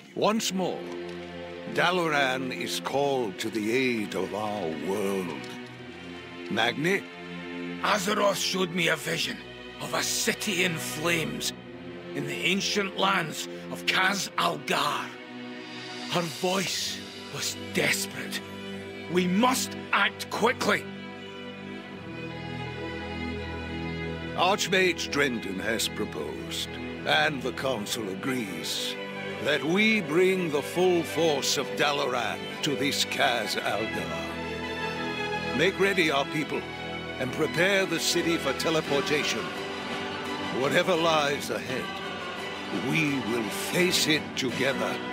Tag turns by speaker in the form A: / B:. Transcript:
A: Once more, Dalaran is called to the aid of our world. Magni?
B: Azeroth showed me a vision of a city in flames in the ancient lands of Kaz Algar. Her voice was desperate. We must act quickly.
A: Archmage Drendon has proposed, and the Council agrees, that we bring the full force of Dalaran to this Kaz Algar. Make ready, our people, and prepare the city for teleportation. Whatever lies ahead, we will face it together.